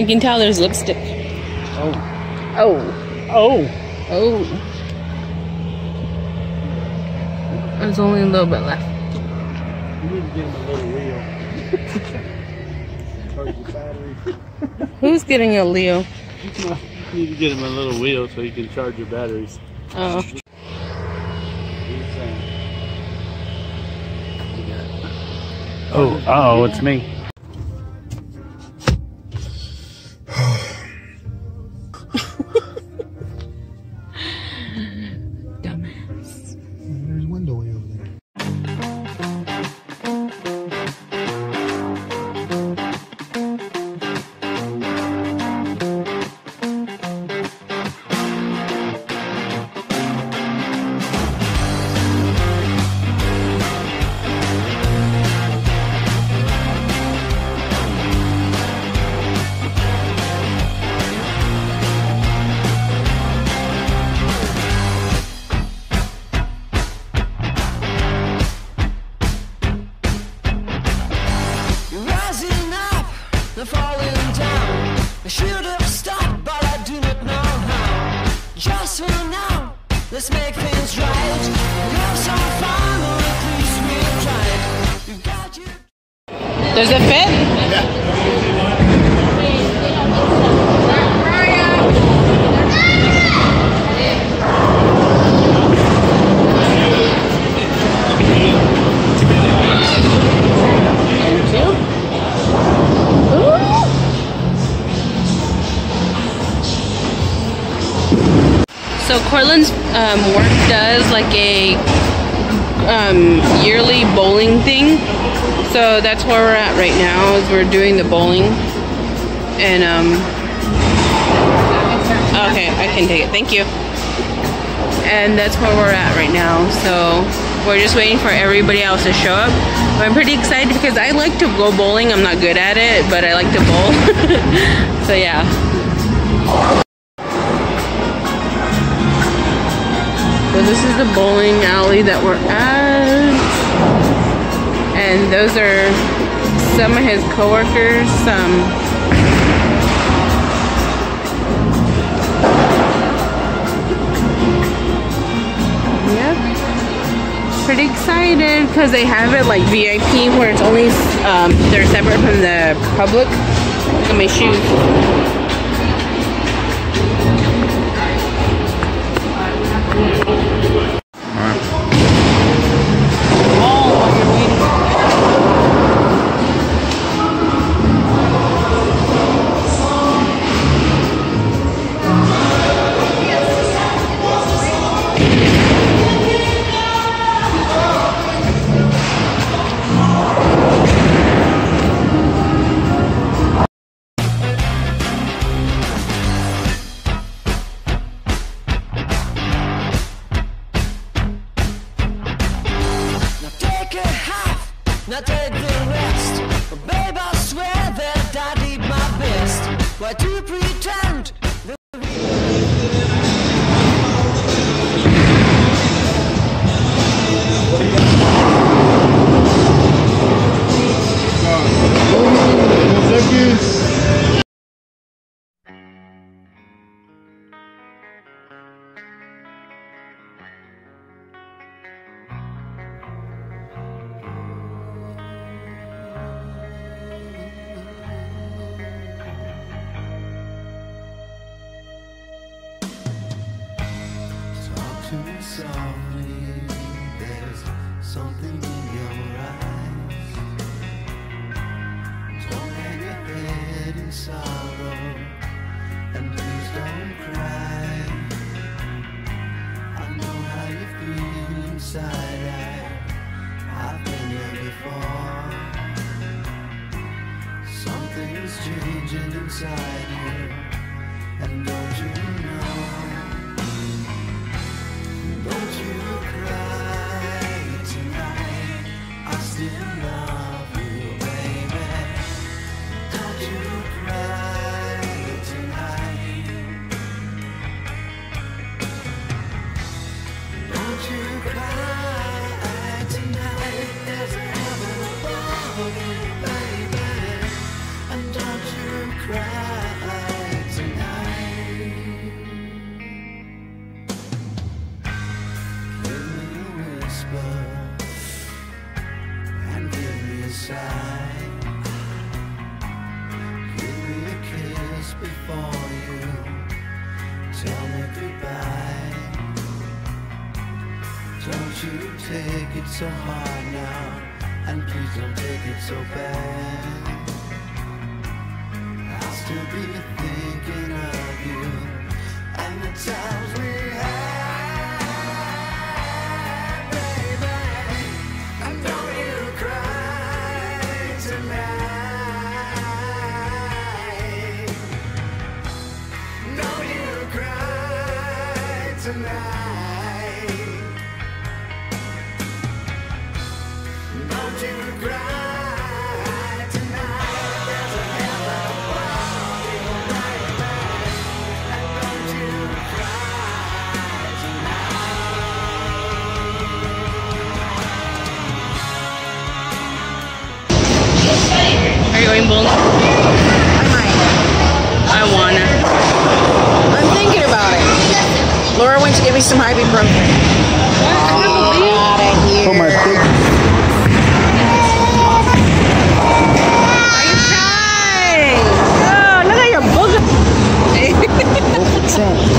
You can tell there's lipstick. Oh. Oh. Oh. Oh. There's only a little bit left. You need to get him a little wheel. Charge the battery. Who's getting a Leo? You need to get him a little wheel so you can charge your batteries. Oh. Oh, it's me. Dumbass. There's a window way over there. Falling down, I should have stopped, but I do not know how. Just for now, let's make things right. Have some fun, or at least we've tried. You've got you. Does it fit? Yeah. So Cortland's work does like a yearly bowling thing. So that's where we're at right now, is we're doing the bowling. And okay, I can take it, thank you. And that's where we're at right now. So we're just waiting for everybody else to show up. But I'm pretty excited because I like to go bowling. I'm not good at it, but I like to bowl. So yeah. So this is the bowling alley that we're at, and those are some of his coworkers. Yep, pretty excited because they have it like VIP, where it's only they're separate from the public. Look at my shoes. Now take the rest. But babe, I swear that I did my best. Why do you pretend? Softly, there's something in your eyes. Don't hang your head in sorrow, and please don't cry. I know how you feel inside. I've been there before. Something's changing inside you, and don't you know? Don't you cry tonight, I still love you, baby. Don't you cry tonight. Don't you cry tonight, there's heaven above you, baby. And don't you cry. tell me goodbye. Don't you take it so hard now, and please don't take it so bad. I'll still be thinking of you and the times we had, baby. And don't you cry tonight. Don't you cry tonight. Don't you cry tonight. There's a heaven above you, baby. And don't you cry Are you going bowling? I might. I wanna. I'm thinking about it. Laura went to give me some ibuprofen. Out of here. For my pig. Are you trying? Oh, look at your booger.